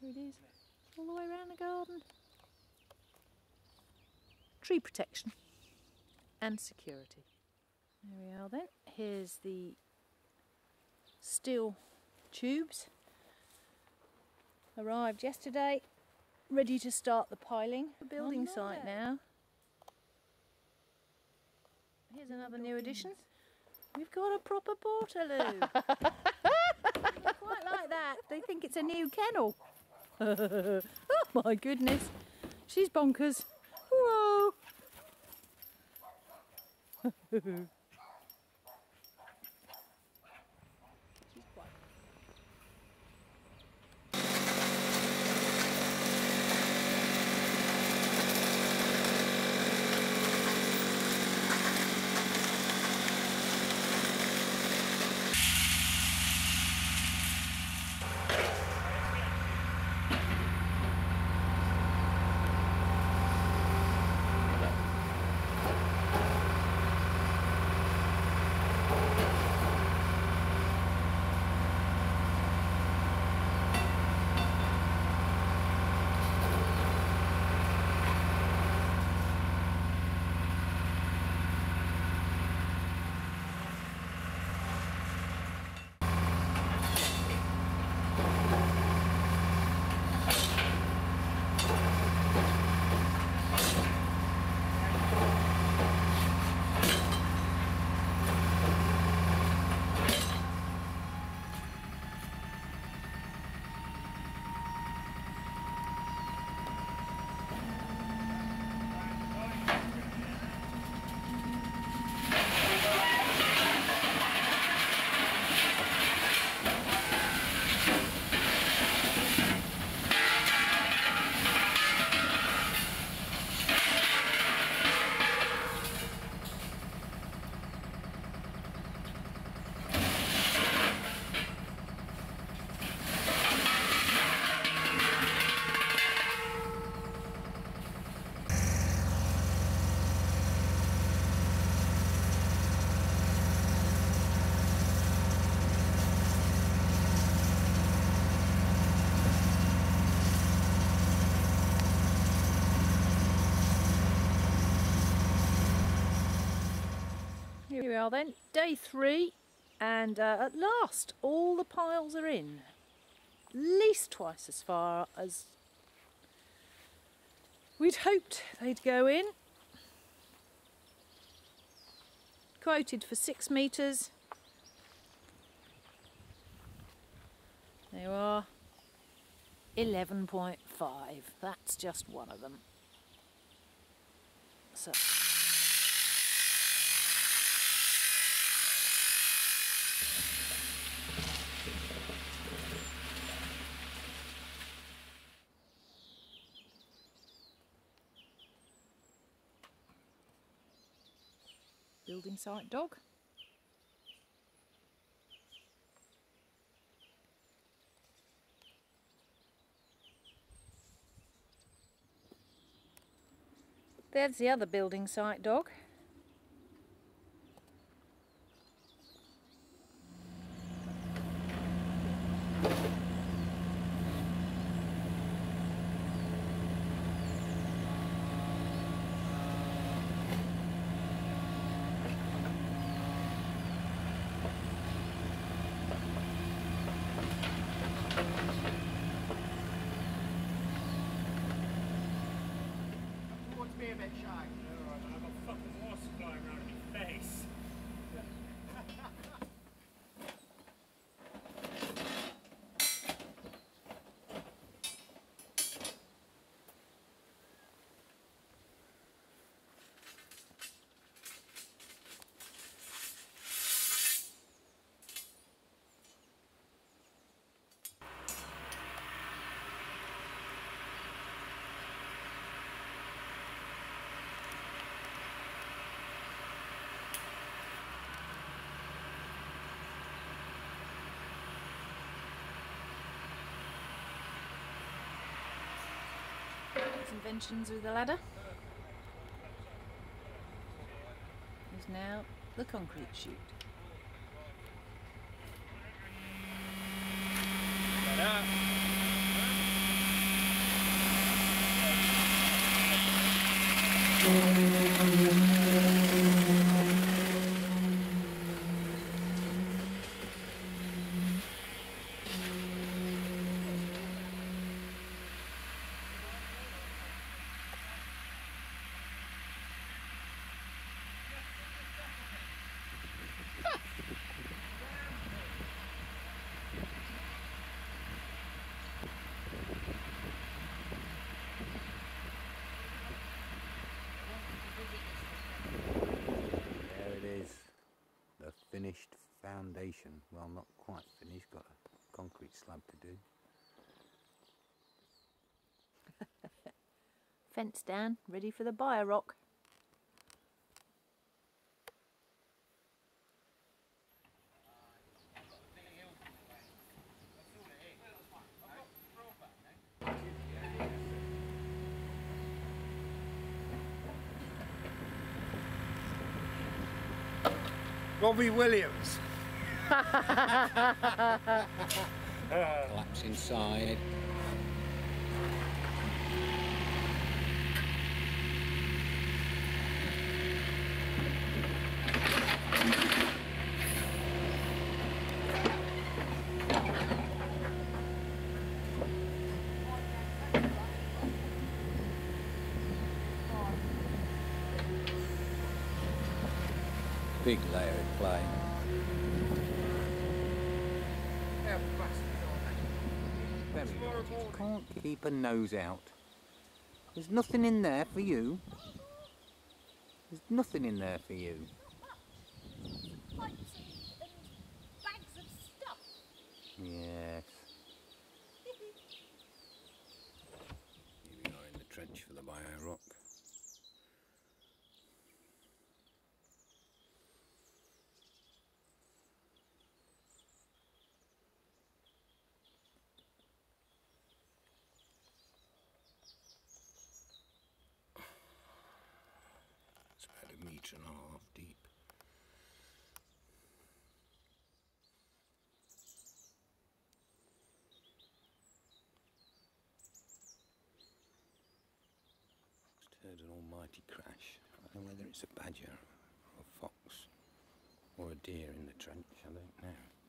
Here it is, all the way around the garden. Tree protection and security. There we are then. Here's the steel tubes. Arrived yesterday, ready to start the piling. The building site now. Here's another new addition. We've got a proper portaloo. I quite like that. They think it's a new kennel. Oh my goodness. She's bonkers. Whoa. She's quite... Here we are then, day 3, and at last all the piles are in. At least twice as far as we'd hoped they'd go in. Quoted for 6 metres. There you are, 11.5. That's just one of them. So. Building site dog. There's the other building site dog. Be a bit shy. Alright, I've got fucking wasps flying around in my face. Inventions with the ladder is now the concrete chute. Ta-da! finished foundation. Well, not quite finished, got a concrete slab to do. Fence down, ready for the bio rock. Robbie Williams. Collapse inside. Big layer of clay. Very light. Can't keep a nose out. There's nothing in there for you. There's nothing in there for you. Pipes and bags of stuff. Yes. Here we are in the trench for the bio rock. It's about 1.5 meters deep. Just heard an almighty crash. I don't know whether it's a badger or a fox or a deer in the trench, I don't know.